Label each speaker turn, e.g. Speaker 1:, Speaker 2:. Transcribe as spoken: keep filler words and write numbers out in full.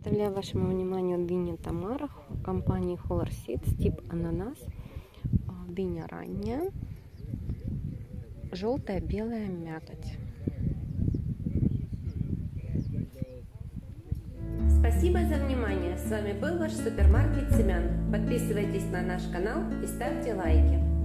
Speaker 1: Представляю вашему вниманию дыню Тамара компании Holler Seeds, тип ананас. Дыня ранняя, желтая, белая мякоть.
Speaker 2: Спасибо за внимание. С вами был ваш супермаркет семян. Подписывайтесь на наш канал и ставьте лайки.